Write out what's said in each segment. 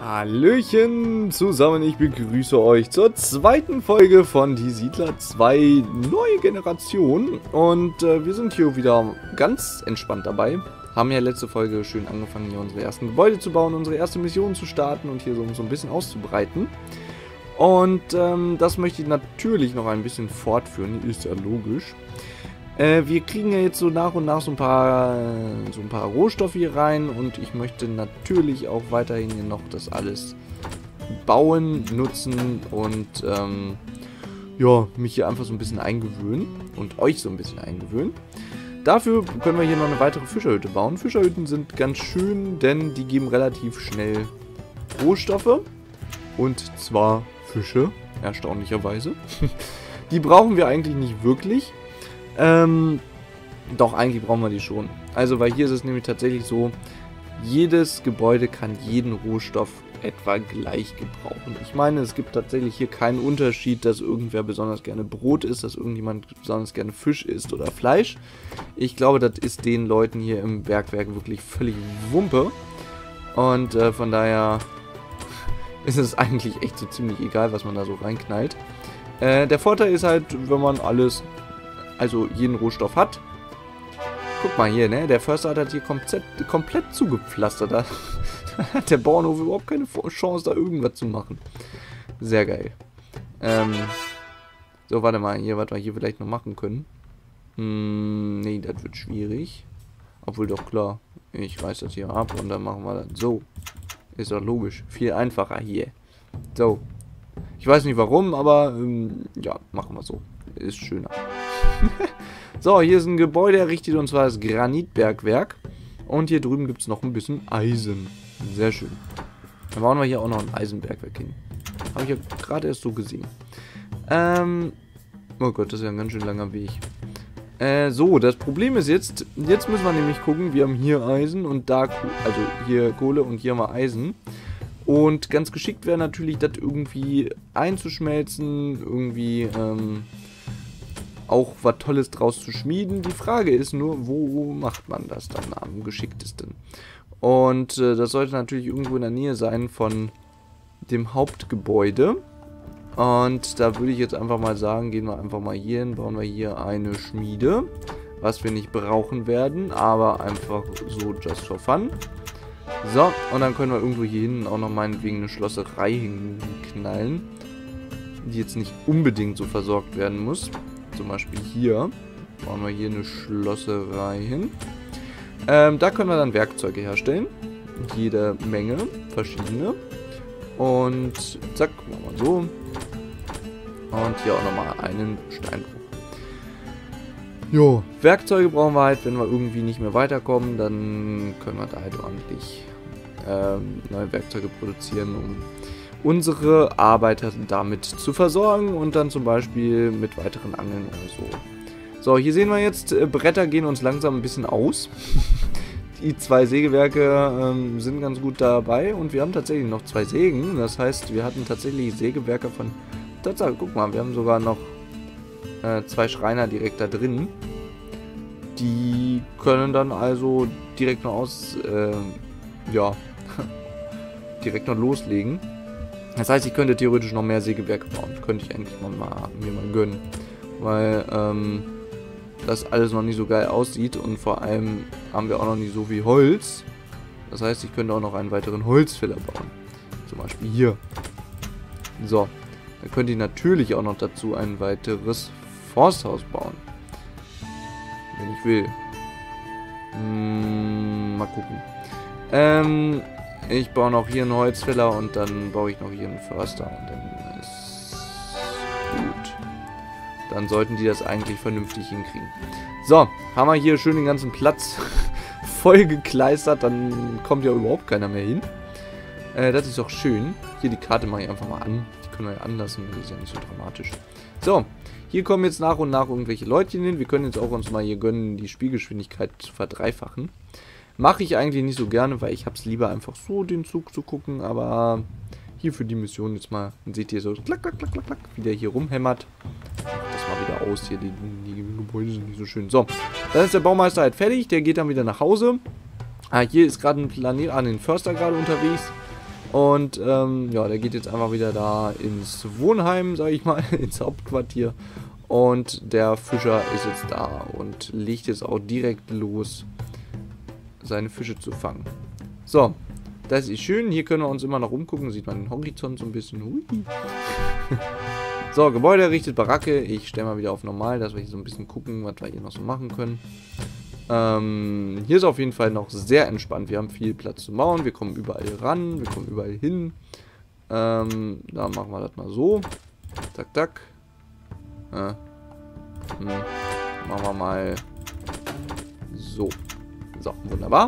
Hallöchen zusammen, ich begrüße euch zur zweiten Folge von Die Siedler 2 Neue Generation. Und wir sind hier wieder ganz entspannt dabei. Haben ja letzte Folge schön angefangen, hier unsere ersten Gebäude zu bauen, unsere erste Mission zu starten und hier so ein bisschen auszubreiten. Und das möchte ich natürlich noch ein bisschen fortführen, ist ja logisch. Wir kriegen ja jetzt so nach und nach so ein paar Rohstoffe hier rein und ich möchte natürlich auch weiterhin hier noch das alles bauen, nutzen und ja, mich hier einfach so ein bisschen eingewöhnen und euch so ein bisschen eingewöhnen. Dafür können wir hier noch eine weitere Fischerhütte bauen. Fischerhütten sind ganz schön, denn die geben relativ schnell Rohstoffe und zwar Fische, erstaunlicherweise. Die brauchen wir eigentlich nicht wirklich. Doch, eigentlich brauchen wir die schon. Also, weil hier ist es nämlich tatsächlich so, jedes Gebäude kann jeden Rohstoff etwa gleich gebrauchen. Ich meine, es gibt tatsächlich hier keinen Unterschied, dass irgendwer besonders gerne Brot isst, dass irgendjemand besonders gerne Fisch isst oder Fleisch. Ich glaube, das ist den Leuten hier im Bergwerk wirklich völlig Wumpe. Und von daher ist es eigentlich echt so ziemlich egal, was man da so reinknallt. Der Vorteil ist halt, wenn man alles... also jeden Rohstoff hat. Guck mal hier, ne? Der Förster hat halt hier komplett zugepflastert. Da hat der Bauernhof überhaupt keine Chance, da irgendwas zu machen. Sehr geil. So, warte mal. Hier, was wir hier vielleicht noch machen können. Nee, das wird schwierig. Obwohl doch klar. Ich reiß das hier ab und dann machen wir das so. Ist doch logisch. Viel einfacher hier. So. Ich weiß nicht warum, aber ja, machen wir so. Ist schöner. So, hier ist ein Gebäude errichtet und zwar das Granitbergwerk. Und hier drüben gibt es noch ein bisschen Eisen. Sehr schön. Dann bauen wir hier auch noch ein Eisenbergwerk hin. Habe ich ja gerade erst so gesehen. Oh Gott, das ist ja ein ganz schön langer Weg. So, das Problem ist jetzt müssen wir nämlich gucken, wir haben hier Eisen und da, also hier Kohle und hier haben wir Eisen. Und ganz geschickt wäre natürlich, das irgendwie einzuschmelzen, irgendwie, auch was Tolles draus zu schmieden. Die Frage ist nur, wo macht man das dann am geschicktesten? Und das sollte natürlich irgendwo in der Nähe sein von dem Hauptgebäude. Und da würde ich jetzt einfach mal sagen, gehen wir einfach mal hier hin, bauen wir hier eine Schmiede, was wir nicht brauchen werden, aber einfach so just for fun. So, und dann können wir irgendwo hier hinten auch noch meinetwegen eine Schlosserei hinknallen, die jetzt nicht unbedingt so versorgt werden muss. Zum Beispiel hier bauen wir hier eine Schlosserei hin. Da können wir dann Werkzeuge herstellen. Jede Menge, verschiedene. Und zack, machen wir so. Und hier auch nochmal einen Steinbruch. Jo, Werkzeuge brauchen wir halt, wenn wir irgendwie nicht mehr weiterkommen, dann können wir da halt ordentlich neue Werkzeuge produzieren, um unsere Arbeiter damit zu versorgen und dann zum Beispiel mit weiteren Angeln oder so. So, hier sehen wir jetzt, Bretter gehen uns langsam ein bisschen aus. Die zwei Sägewerke sind ganz gut dabei und wir haben tatsächlich noch zwei Sägen. Das heißt, wir hatten tatsächlich Sägewerke von... Tatsache, guck mal, wir haben sogar noch zwei Schreiner direkt da drin. Die können dann also direkt noch ja, direkt noch loslegen. Das heißt, ich könnte theoretisch noch mehr Sägewerke bauen. Könnte ich eigentlich mir mal gönnen. Weil das alles noch nicht so geil aussieht. Und vor allem haben wir auch noch nicht so viel Holz. Das heißt, ich könnte auch noch einen weiteren Holzfäller bauen. Zum Beispiel hier. So. Dann könnte ich natürlich auch noch dazu ein weiteres Forsthaus bauen. Wenn ich will. Mal gucken. Ich baue noch hier einen Holzfäller und dann baue ich noch hier einen Förster und dann ist gut. Dann sollten die das eigentlich vernünftig hinkriegen. So, haben wir hier schön den ganzen Platz voll gekleistert, dann kommt ja überhaupt keiner mehr hin. Das ist doch schön. Hier die Karte mache ich einfach mal an. Die können wir ja anlassen, das ist ja nicht so dramatisch. So, hier kommen jetzt nach und nach irgendwelche Leutchen hin. Wir können jetzt auch uns mal hier gönnen, die Spielgeschwindigkeit zu verdreifachen. Mache ich eigentlich nicht so gerne, weil ich habe es lieber einfach so den Zug zu gucken, aber hier für die Mission jetzt mal, dann seht ihr so klack, klack, klack, klack, klack, wie der hier rumhämmert. Das mal wieder aus, hier die Gebäude sind nicht so schön. So, dann ist der Baumeister halt fertig, der geht dann wieder nach Hause. Hier ist gerade ein Planet, den Förster gerade unterwegs. Und ja, der geht jetzt einfach wieder da ins Wohnheim, sag ich mal, ins Hauptquartier. Und der Fischer ist jetzt da und legt jetzt auch direkt los, seine Fische zu fangen. So, das ist schön. Hier können wir uns immer noch umgucken. Sieht man den Horizont so ein bisschen. Hui. So, Gebäude errichtet, Baracke. Ich stelle mal wieder auf normal, dass wir hier so ein bisschen gucken, was wir hier noch so machen können. Hier ist auf jeden Fall noch sehr entspannt. Wir haben viel Platz zu bauen. Wir kommen überall ran. Wir kommen überall hin. Da machen wir das mal so. Zack, zack. Machen wir mal so. So, wunderbar.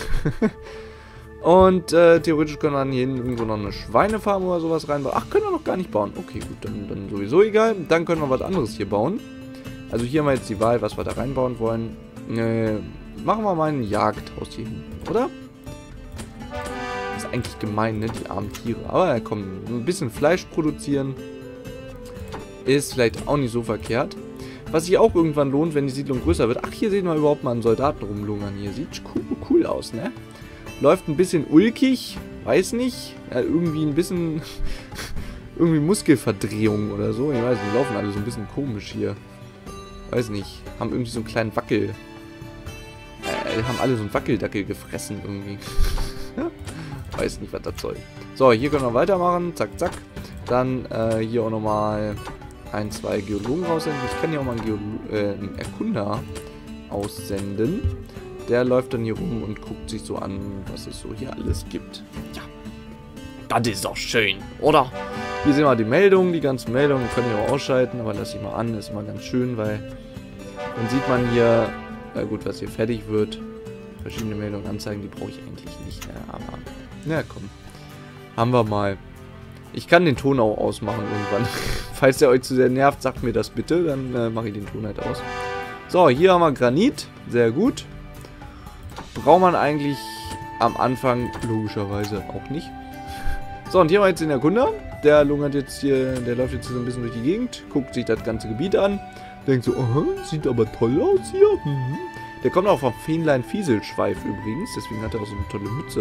Und theoretisch können wir dann hier irgendwo noch eine Schweinefarm oder sowas reinbauen. Ach, können wir noch gar nicht bauen. Okay, gut, dann sowieso egal. Dann können wir was anderes hier bauen. Also hier haben wir jetzt die Wahl, was wir da reinbauen wollen. Machen wir mal ein Jagdhaus hier hinten, oder? Das ist eigentlich gemein, ne, die armen Tiere. Aber komm, ein bisschen Fleisch produzieren ist vielleicht auch nicht so verkehrt. Was sich auch irgendwann lohnt, wenn die Siedlung größer wird. Ach, hier sehen wir überhaupt mal einen Soldaten rumlungern hier. Sieht cool aus, ne? Läuft ein bisschen ulkig, weiß nicht. Ja, irgendwie ein bisschen irgendwie Muskelverdrehung oder so. Ich weiß nicht, die laufen alle so ein bisschen komisch hier. Weiß nicht, haben irgendwie so einen kleinen Wackel. Haben alle so einen Wackeldackel gefressen irgendwie. Weiß nicht, was das soll. So, hier können wir weitermachen. Zack, zack. Dann hier auch nochmal 1, 2 Geologen raussenden. Ich kann hier auch mal einen Erkunder aussenden. Der läuft dann hier rum und guckt sich so an, was es so hier alles gibt. Ja, das ist doch schön, oder? Hier sehen wir die Meldungen, die ganzen Meldungen. Können wir auch ausschalten, aber lasse ich mal an. Ist immer ganz schön, weil dann sieht man hier, gut, was hier fertig wird. Verschiedene Meldungen anzeigen, die brauche ich eigentlich nicht mehr. Aber, na komm, haben wir mal. Ich kann den Ton auch ausmachen irgendwann. Falls der euch zu sehr nervt, sagt mir das bitte. Dann mache ich den Ton halt aus. So, hier haben wir Granit. Sehr gut. Braucht man eigentlich am Anfang logischerweise auch nicht. So, und hier haben wir jetzt den Erkunder. Der lungert jetzt hier, der läuft jetzt hier so ein bisschen durch die Gegend, guckt sich das ganze Gebiet an, denkt so, aha, sieht aber toll aus hier. Der kommt auch vom Fähnlein-Fieselschweif übrigens, deswegen hat er auch so eine tolle Mütze.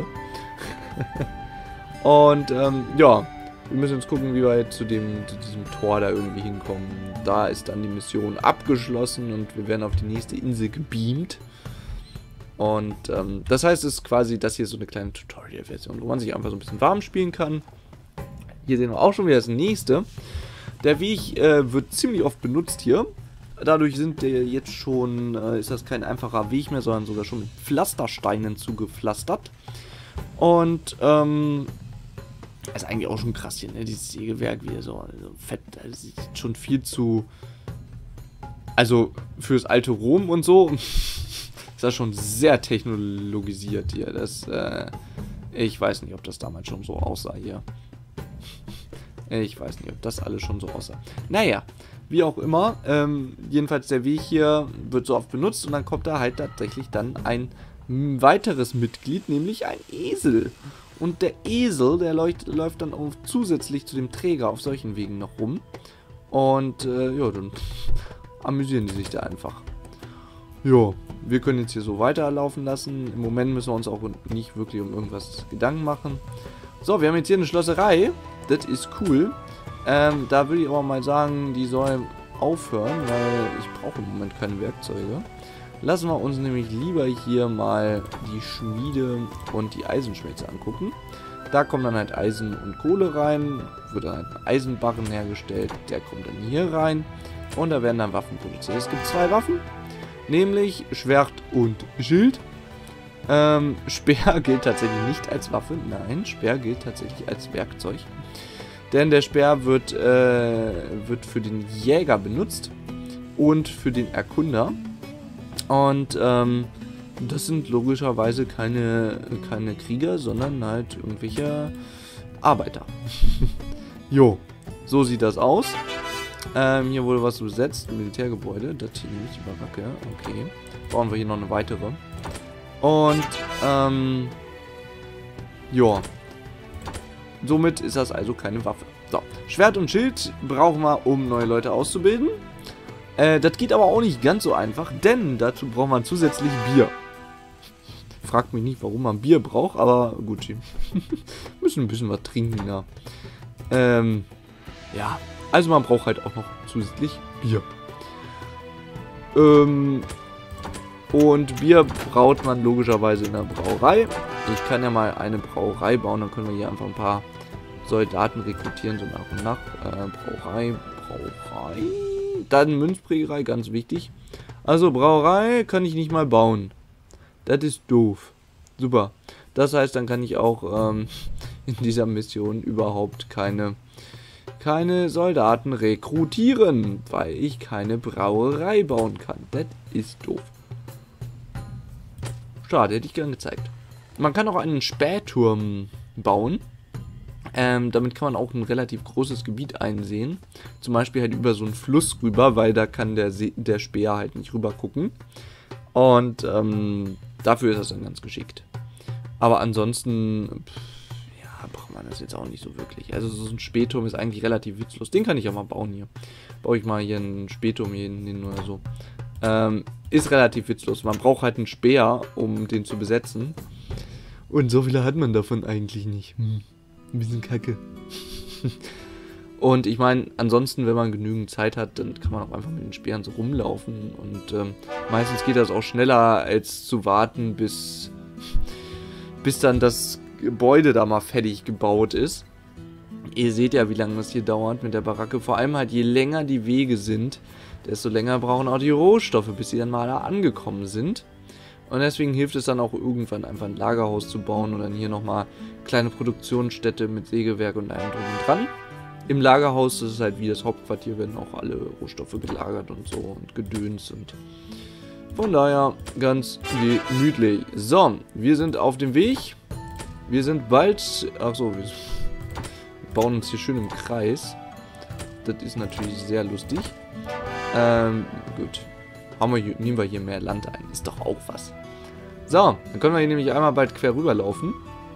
Und, ja, wir müssen jetzt gucken, wie wir jetzt zu diesem Tor da irgendwie hinkommen. Da ist dann die Mission abgeschlossen und wir werden auf die nächste Insel gebeamt. Und das heißt, es ist quasi das hier so eine kleine Tutorial-Version, wo man sich einfach so ein bisschen warm spielen kann. Hier sehen wir auch schon wieder das nächste. Der Weg wird ziemlich oft benutzt hier. Dadurch sind der jetzt schon, ist das kein einfacher Weg mehr, sondern sogar schon mit Pflastersteinen zugepflastert. Und ist eigentlich auch schon krass hier, ne? Dieses Sägewerk wieder so fett, das ist schon viel zu, also fürs alte Rom und so. Ist das schon sehr technologisiert hier. Das, ich weiß nicht, ob das damals schon so aussah hier. Ich weiß nicht, ob das alles schon so aussah. Naja, wie auch immer. Jedenfalls der Weg hier wird so oft benutzt und dann kommt da halt tatsächlich dann ein weiteres Mitglied, nämlich ein Esel. Und der Esel, der läuft dann auch zusätzlich zu dem Träger auf solchen Wegen noch rum. Und ja, dann amüsieren die sich da einfach. Ja, wir können jetzt hier so weiterlaufen lassen. Im Moment müssen wir uns auch nicht wirklich um irgendwas Gedanken machen. So, wir haben jetzt hier eine Schlosserei. Das ist cool. Da würde ich aber mal sagen, die soll aufhören, weil ich brauche im Moment keine Werkzeuge. Lassen wir uns nämlich lieber hier mal die Schmiede und die Eisenschmelze angucken. Da kommt dann halt Eisen und Kohle rein, wird dann halt ein Eisenbarren hergestellt, der kommt dann hier rein und da werden dann Waffen produziert. Es gibt 2 Waffen, nämlich Schwert und Schild. Speer gilt tatsächlich nicht als Waffe, nein, Speer gilt tatsächlich als Werkzeug. Denn der Speer wird für den Jäger benutzt und für den Erkunder. Und das sind logischerweise keine Krieger, sondern halt irgendwelche Arbeiter. Jo, so sieht das aus. Hier wurde was besetzt, ein Militärgebäude. Das hier nämlich die Baracke. Okay, bauen wir hier noch eine weitere. Und, ja. Somit ist das also keine Waffe. So, Schwert und Schild brauchen wir, um neue Leute auszubilden. Das geht aber auch nicht ganz so einfach, denn dazu braucht man zusätzlich Bier. Fragt mich nicht, warum man Bier braucht, aber gut. Müssen ein bisschen was trinken, ja. Ja, also man braucht halt auch noch zusätzlich Bier. Und Bier braut man logischerweise in der Brauerei. Ich kann ja mal eine Brauerei bauen, dann können wir hier einfach ein paar Soldaten rekrutieren, so nach und nach. Brauerei. Dann Münzprägerei, ganz wichtig. Also Brauerei kann ich nicht mal bauen. Das ist doof. Super. Das heißt, dann kann ich auch in dieser Mission überhaupt keine Soldaten rekrutieren, weil ich keine Brauerei bauen kann. Das ist doof. Schade, hätte ich gern gezeigt. Man kann auch einen Spähturm bauen. Damit kann man auch ein relativ großes Gebiet einsehen. Zum Beispiel halt über so einen Fluss rüber, weil da kann der Späher halt nicht rüber gucken. Und dafür ist das dann ganz geschickt. Aber ansonsten, ja, braucht man das jetzt auch nicht so wirklich. Also so ein Spähturm ist eigentlich relativ witzlos. Den kann ich auch mal bauen hier. Baue ich mal hier einen Spähturm hier hin oder so. Ist relativ witzlos. Man braucht halt einen Speer, um den zu besetzen. Und so viele hat man davon eigentlich nicht. Ein bisschen kacke. Und ich meine, ansonsten, wenn man genügend Zeit hat, dann kann man auch einfach mit den Speeren so rumlaufen. Und meistens geht das auch schneller, als zu warten, bis dann das Gebäude da mal fertig gebaut ist. Ihr seht ja, wie lange das hier dauert mit der Baracke. Vor allem halt, je länger die Wege sind, desto länger brauchen auch die Rohstoffe, bis sie dann mal da angekommen sind. Und deswegen hilft es dann auch irgendwann einfach ein Lagerhaus zu bauen und dann hier nochmal kleine Produktionsstätte mit Sägewerk und allem drum und dran. Im Lagerhaus, das ist halt wie das Hauptquartier, werden auch alle Rohstoffe gelagert und so und gedöns und von daher ganz gemütlich. So, wir sind auf dem Weg. Wir sind bald, achso, wir bauen uns hier schön im Kreis. Das ist natürlich sehr lustig. Gut. Nehmen wir hier mehr Land ein. Ist doch auch was. So, dann können wir hier nämlich einmal bald quer rüberlaufen.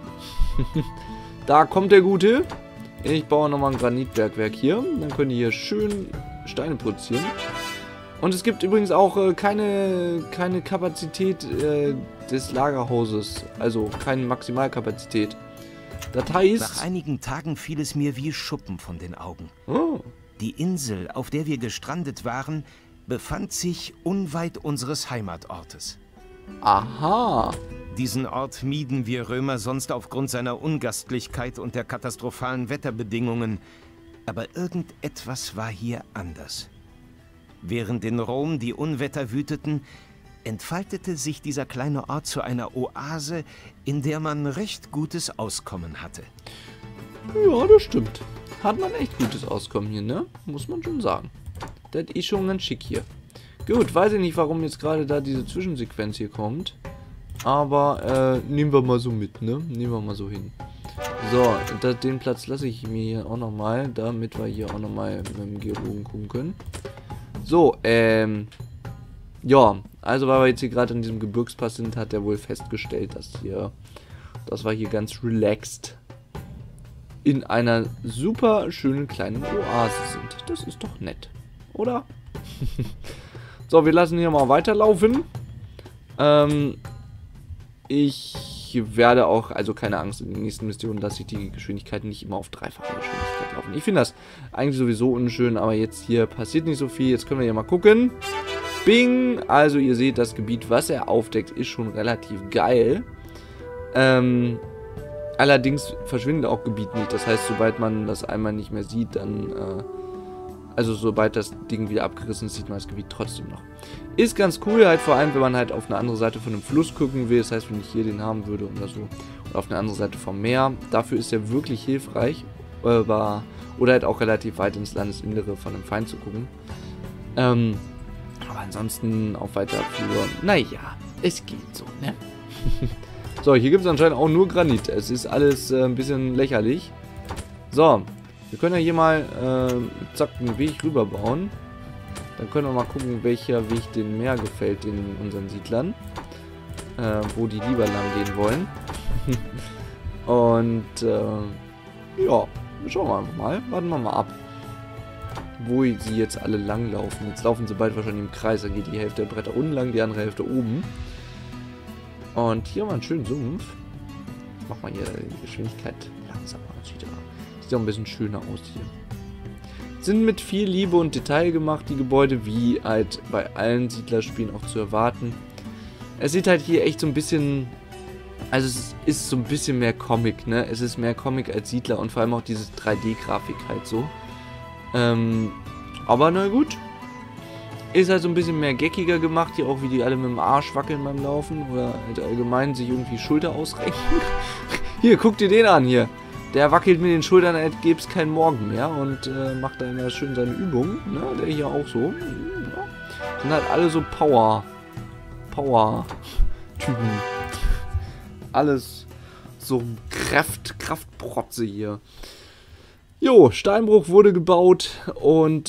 Da kommt der Gute. Ich baue nochmal ein Granitbergwerk hier. Dann können die hier schön Steine produzieren. Und es gibt übrigens auch keine Kapazität des Lagerhauses. Also keine Maximalkapazität. Das heißt... Nach einigen Tagen fiel es mir wie Schuppen von den Augen. Oh. Die Insel, auf der wir gestrandet waren, befand sich unweit unseres Heimatortes. Aha. Diesen Ort mieden wir Römer sonst aufgrund seiner Ungastlichkeit und der katastrophalen Wetterbedingungen. Aber irgendetwas war hier anders. Während in Rom die Unwetter wüteten, entfaltete sich dieser kleine Ort zu einer Oase, in der man recht gutes Auskommen hatte. Ja, das stimmt. Hat man echt gutes Auskommen hier, ne? Muss man schon sagen. Das ist schon ganz schick hier. Gut, weiß ich nicht, warum jetzt gerade da diese Zwischensequenz hier kommt. Aber nehmen wir mal so mit, ne? Nehmen wir mal so hin. So, den Platz lasse ich mir hier auch nochmal, damit wir hier auch nochmal mit dem Geologen gucken können. So, ja, also weil wir jetzt hier gerade in diesem Gebirgspass sind, hat er wohl festgestellt, dass wir hier ganz relaxed in einer super schönen kleinen Oase sind. Das ist doch nett, oder? So, wir lassen hier mal weiterlaufen. Ich werde auch, also keine Angst, in den nächsten Missionen lasse ich die Geschwindigkeit nicht immer auf dreifache Geschwindigkeit laufen. Ich finde das eigentlich sowieso unschön, aber jetzt hier passiert nicht so viel. Jetzt können wir hier mal gucken. Bing! Also ihr seht, das Gebiet, was er aufdeckt, ist schon relativ geil. Allerdings verschwindet auch Gebiet nicht. Das heißt, sobald man das einmal nicht mehr sieht, dann... Also sobald das Ding wieder abgerissen ist, sieht man das Gebiet trotzdem noch. Ist ganz cool, halt vor allem, wenn man halt auf eine andere Seite von einem Fluss gucken will. Das heißt, wenn ich hier den haben würde oder so. Oder auf eine andere Seite vom Meer. Dafür ist er wirklich hilfreich. Oder halt auch relativ weit ins Landesinnere von einem Feind zu gucken. Aber ansonsten auf weiter Flur. Naja, es geht so, ne? So, hier gibt es anscheinend auch nur Granit. Es ist alles ein bisschen lächerlich. So. Wir können ja hier mal, zack, einen Weg rüber bauen. Dann können wir mal gucken, welcher Weg dem Meer gefällt, den unseren Siedlern. Wo die lieber lang gehen wollen. Und, ja, schauen wir einfach mal. Warten wir mal ab, wo sie jetzt alle lang laufen. Jetzt laufen sie bald wahrscheinlich im Kreis. Dann geht die Hälfte der Bretter unten lang, die andere Hälfte oben. Und hier mal einen schönen Sumpf. Ich mach mal hier die Geschwindigkeit langsamer. Sieht auch ein bisschen schöner aus hier. Sind mit viel Liebe und Detail gemacht, die Gebäude, wie halt bei allen Siedlerspielen auch zu erwarten. Es sieht halt hier echt so ein bisschen... Also es ist so ein bisschen mehr Comic, ne? Es ist mehr Comic als Siedler und vor allem auch diese 3D-Grafik halt so. Aber na gut. Ist halt so ein bisschen mehr geckiger gemacht, hier auch wie die alle mit dem Arsch wackeln beim Laufen oder halt allgemein sich irgendwie Schulter ausreichen. Hier, guck dir den an hier. Der wackelt mit den Schultern, als gäbe es keinen Morgen mehr und macht da immer schön seine Übungen. Ne? Der hier auch so. Ja. Sind halt alle so Power-Typen. Alles so Kraftprotze hier. Jo, Steinbruch wurde gebaut und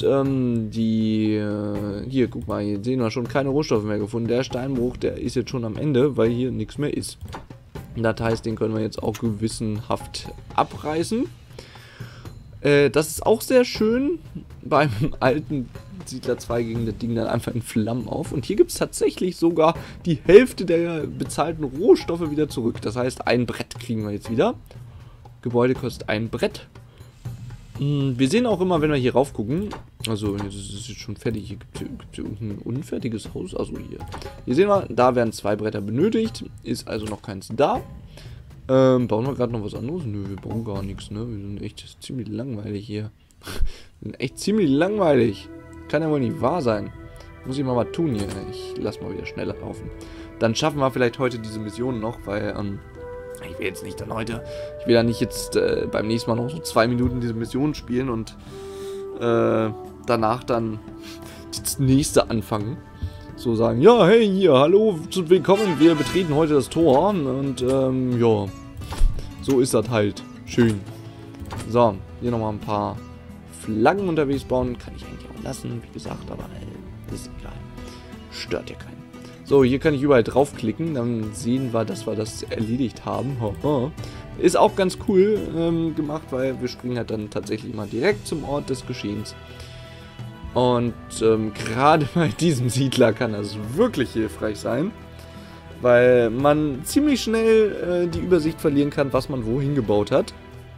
hier, guck mal, hier sehen wir schon keine Rohstoffe mehr gefunden. Der Steinbruch, der ist jetzt schon am Ende, weil hier nichts mehr ist. Das heißt, den können wir jetzt auch gewissenhaft abreißen. Das ist auch sehr schön. Beim alten Siedler 2 ging das Ding dann einfach in Flammen auf. Und hier gibt es tatsächlich sogar die Hälfte der bezahlten Rohstoffe wieder zurück. Das heißt, ein Brett kriegen wir jetzt wieder. Gebäude kostet ein Brett. Wir sehen auch immer, wenn wir hier rauf gucken, also das ist jetzt schon fertig, hier gibt es irgendein unfertiges Haus, also hier sehen wir, da werden 2 Bretter benötigt, ist also noch keins da. Bauen wir gerade noch was anderes? Nö, wir bauen gar nichts, ne, wir sind echt ziemlich langweilig hier. Wir sind echt ziemlich langweilig, kann ja wohl nicht wahr sein. Muss ich mal was tun hier, ich lass mal wieder schneller laufen. Dann schaffen wir vielleicht heute diese Mission noch, weil, ich will jetzt nicht dann heute, ich will ja nicht jetzt beim nächsten Mal noch so 2 Minuten diese Mission spielen und danach dann das nächste anfangen. So sagen, ja, hey, hier, hallo, willkommen, wir betreten heute das Tor und ja, so ist das halt. Schön. So, hier nochmal ein paar Flaggen unterwegs bauen, kann ich eigentlich auch lassen, wie gesagt, aber ist egal. Stört ja keinen. So, hier kann ich überall draufklicken, dann sehen wir, dass wir das erledigt haben. Ist auch ganz cool gemacht, weil wir springen halt dann tatsächlich mal direkt zum Ort des Geschehens. Und gerade bei diesem Siedler kann das wirklich hilfreich sein, weil man ziemlich schnell die Übersicht verlieren kann, was man wohin gebaut hat.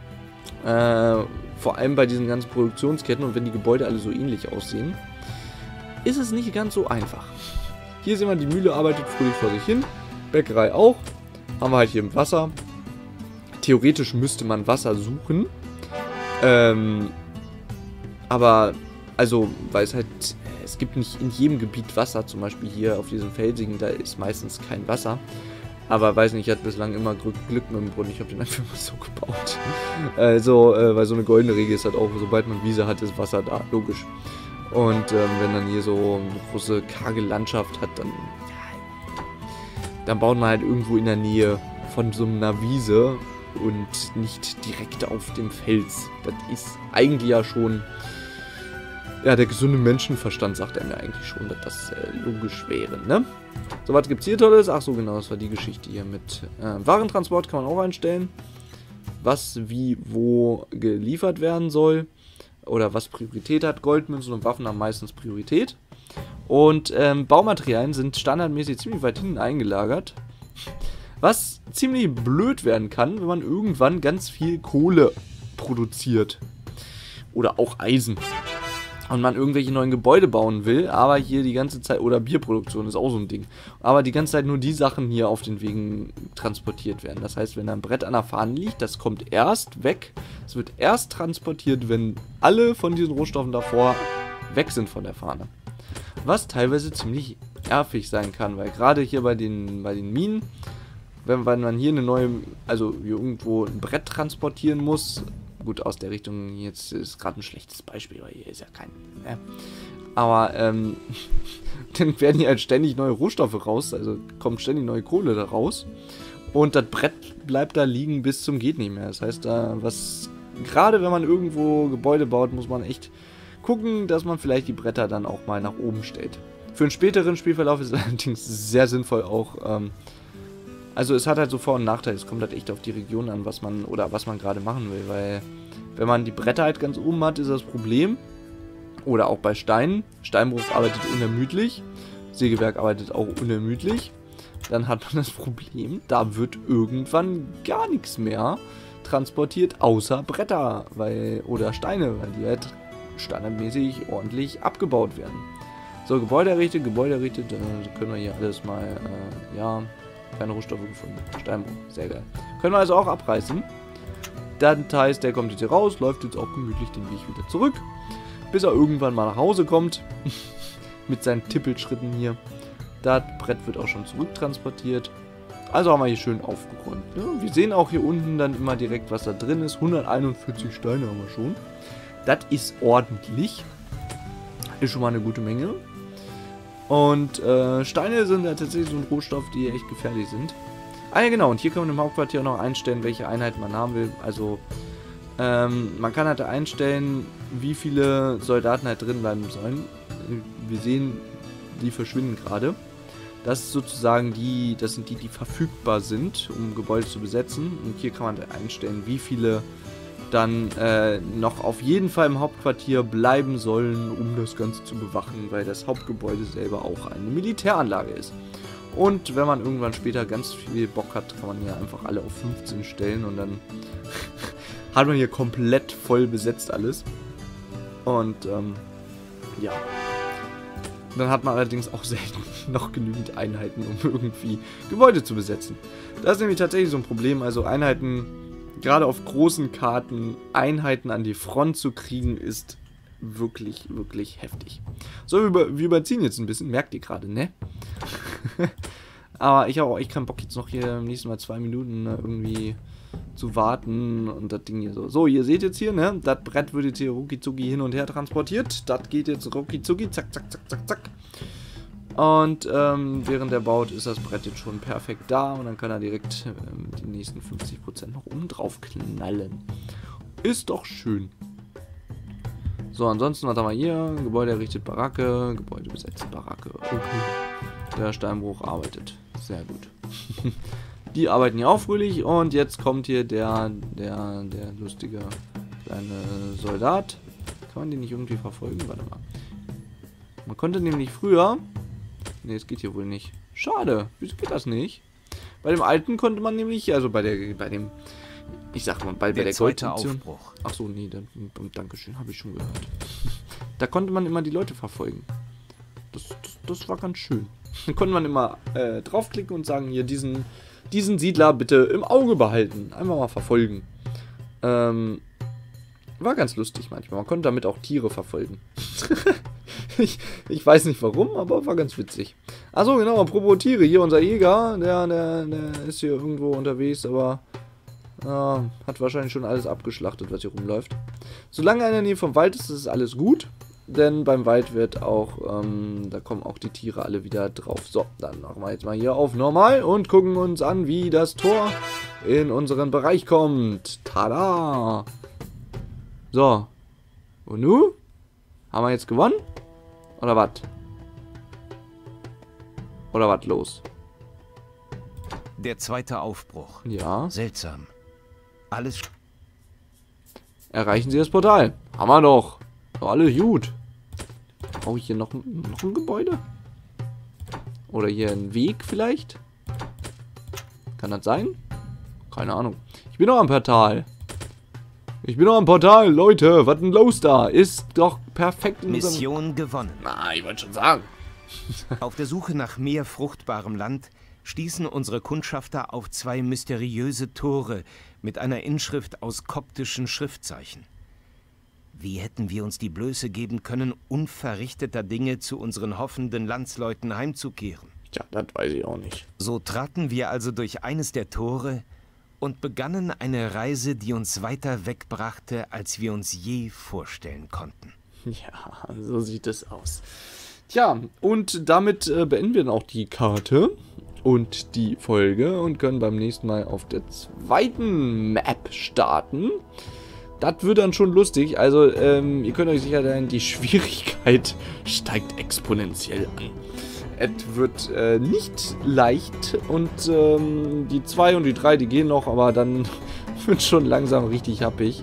Vor allem bei diesen ganzen Produktionsketten und wenn die Gebäude alle so ähnlich aussehen, ist es nicht ganz so einfach. Hier sehen wir, die Mühle arbeitet fröhlich vor sich hin. Bäckerei auch. Haben wir halt hier im Wasser. Theoretisch müsste man Wasser suchen. Aber, also, weil es halt, es gibt nicht in jedem Gebiet Wasser. Zum Beispiel hier auf diesem felsigen, da ist meistens kein Wasser. Aber, weiß nicht, ich hatte bislang immer Glück mit dem Brunnen. Ich habe den einfach mal so gebaut. Weil so eine goldene Regel ist halt auch, sobald man Wiese hat, ist Wasser da. Logisch. Und wenn dann hier so eine große karge Landschaft hat, dann baut man halt irgendwo in der Nähe von so einer Wiese und nicht direkt auf dem Fels. Das ist eigentlich ja schon, ja, der gesunde Menschenverstand sagt einem ja eigentlich schon, dass das logisch wäre, ne? So, was gibt's hier Tolles? Ach so, genau, das war die Geschichte hier mit Warentransport kann man auch einstellen. Was, wie, wo geliefert werden soll. Oder was Priorität hat. Goldmünzen und Waffen haben meistens Priorität. Und Baumaterialien sind standardmäßig ziemlich weit hinten eingelagert. Was ziemlich blöd werden kann, wenn man irgendwann ganz viel Kohle produziert. Oder auch Eisen. Und man irgendwelche neuen Gebäude bauen will, aber hier die ganze Zeit, oder Bierproduktion ist auch so ein Ding, aber die ganze Zeit nur die Sachen hier auf den Wegen transportiert werden. Das heißt, wenn da ein Brett an der Fahne liegt, das kommt erst weg, es wird erst transportiert, wenn alle von diesen Rohstoffen davor weg sind von der Fahne. Was teilweise ziemlich nervig sein kann, weil gerade hier bei den Minen, wenn man hier eine neue, also hier irgendwo ein Brett transportieren muss, gut, aus der Richtung, jetzt ist gerade ein schlechtes Beispiel, weil hier ist ja kein, ne? Aber, dann werden hier halt ständig neue Rohstoffe raus, also kommt ständig neue Kohle da raus. Und das Brett bleibt da liegen bis zum geht nicht mehr. Das heißt, gerade wenn man irgendwo Gebäude baut, muss man echt gucken, dass man vielleicht die Bretter dann auch mal nach oben stellt. Für einen späteren Spielverlauf ist es allerdings sehr sinnvoll auch, also es hat halt so Vor- und Nachteile, es kommt halt echt auf die Region an, was man gerade machen will, weil wenn man die Bretter halt ganz oben hat, ist das Problem. Oder auch bei Steinen. Steinbruch arbeitet unermüdlich, Sägewerk arbeitet auch unermüdlich. dann hat man das Problem, da wird irgendwann gar nichts mehr transportiert, außer Bretter oder Steine, weil die halt standardmäßig ordentlich abgebaut werden. So, Gebäude errichtet, dann können wir hier alles mal, ja, keine Rohstoffe gefunden. Steinbruch, sehr geil. Können wir also auch abreißen. Das heißt, der kommt jetzt hier raus, läuft jetzt auch gemütlich den Weg wieder zurück, bis er irgendwann mal nach Hause kommt, mit seinen Tippelschritten hier. Das Brett wird auch schon zurücktransportiert. Also haben wir hier schön aufgeräumt. Ne? Wir sehen auch hier unten dann immer direkt, was da drin ist. 141 Steine haben wir schon. Das ist ordentlich. Ist schon mal eine gute Menge. Und Steine sind ja tatsächlich so ein Rohstoff, die echt gefährlich sind. Ah ja genau, und hier kann man im Hauptquartier auch noch einstellen, welche Einheiten man haben will. Also man kann halt einstellen, wie viele Soldaten halt drin bleiben sollen. Wir sehen, die verschwinden gerade. Das ist sozusagen das sind die verfügbar sind, um Gebäude zu besetzen. Und hier kann man einstellen, wie viele dann noch auf jeden Fall im Hauptquartier bleiben sollen, um das Ganze zu bewachen, weil das Hauptgebäude selber auch eine Militäranlage ist. Und wenn man irgendwann später ganz viel Bock hat, kann man hier einfach alle auf 15 stellen und dann hat man hier komplett voll besetzt alles. Und ja. Dann hat man allerdings auch selten noch genügend Einheiten, um irgendwie Gebäude zu besetzen. Das ist nämlich tatsächlich so ein Problem. Also Einheiten, gerade auf großen Karten, Einheiten an die Front zu kriegen, ist wirklich, wirklich heftig. So, wir überziehen jetzt ein bisschen, merkt ihr gerade, ne? Aber ich habe auch echt keinen Bock, jetzt noch hier im nächsten Mal 2 Minuten irgendwie zu warten und das Ding hier so. So, ihr seht jetzt hier, ne? Das Brett wird jetzt hier rucki-zucki hin und her transportiert. Das geht jetzt rucki-zucki, zack, zack, zack, zack, zack. Und während er baut, ist das Brett jetzt schon perfekt da und dann kann er direkt die nächsten 50% noch oben drauf knallen. Ist doch schön. So, ansonsten, was haben wir hier? Gebäude errichtet, Baracke. Gebäude besetzt, Baracke. Okay. Der Steinbruch arbeitet. Sehr gut. Die arbeiten hier auch fröhlich. Und jetzt kommt hier der lustige kleine Soldat. Kann man den nicht irgendwie verfolgen? Warte mal. Man konnte nämlich früher... Ne, es geht hier wohl nicht. Schade. Wieso geht das nicht? Bei dem alten konnte man nämlich... Also bei dem... Ich sag mal, bei der Goldfunktion. Achso, nee, Dankeschön, habe ich schon gehört. Da konnte man immer die Leute verfolgen. Das war ganz schön. Da konnte man immer draufklicken und sagen, hier, diesen Siedler bitte im Auge behalten. Einfach mal verfolgen. War ganz lustig manchmal. Man konnte damit auch Tiere verfolgen. ich weiß nicht warum, aber war ganz witzig. Achso, genau, apropos Tiere. Hier unser Jäger, der ist hier irgendwo unterwegs, aber... hat wahrscheinlich schon alles abgeschlachtet, was hier rumläuft. Solange er in der Nähe vom Wald ist, ist alles gut. Denn beim Wald wird auch, da kommen auch die Tiere alle wieder drauf. So, dann machen wir jetzt mal hier auf normal und gucken uns an, wie das Tor in unseren Bereich kommt. Tada! So. Und nun? Haben wir jetzt gewonnen? Oder was? Oder was los? Der zweite Aufbruch. Ja. Seltsam. Alles... Erreichen Sie das Portal. Haben wir doch. Doch alles gut. Brauche ich hier noch ein Gebäude? Oder hier einen Weg vielleicht? Kann das sein? Keine Ahnung. Ich bin noch am Portal. Leute. Was denn los da? Ist doch perfekt in Mission gewonnen. Na, ich wollte schon sagen. Auf der Suche nach mehr fruchtbarem Land stießen unsere Kundschafter auf 2 mysteriöse Tore mit einer Inschrift aus koptischen Schriftzeichen. Wie hätten wir uns die Blöße geben können, unverrichteter Dinge zu unseren hoffenden Landsleuten heimzukehren? Tja, das weiß ich auch nicht. So traten wir also durch eines der Tore und begannen eine Reise, die uns weiter wegbrachte, als wir uns je vorstellen konnten. Ja, so sieht es aus. Tja, und damit beenden wir dann auch die Karte und die Folge und können beim nächsten Mal auf der zweiten Map starten. Das wird dann schon lustig. Also, ihr könnt euch sicher sein, die Schwierigkeit steigt exponentiell an. Es wird nicht leicht und die 2 und die 3, die gehen noch, aber dann wird schon langsam richtig happig.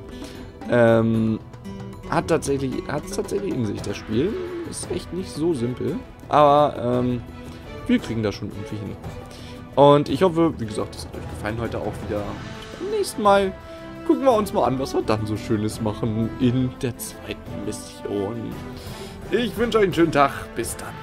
Hat es tatsächlich in sich, das Spiel. Ist echt nicht so simpel, aber wir kriegen das schon irgendwie hin. Und ich hoffe, wie gesagt, das hat euch gefallen heute auch wieder. Beim nächsten Mal gucken wir uns mal an, was wir dann so Schönes machen in der zweiten Mission. Ich wünsche euch einen schönen Tag. Bis dann.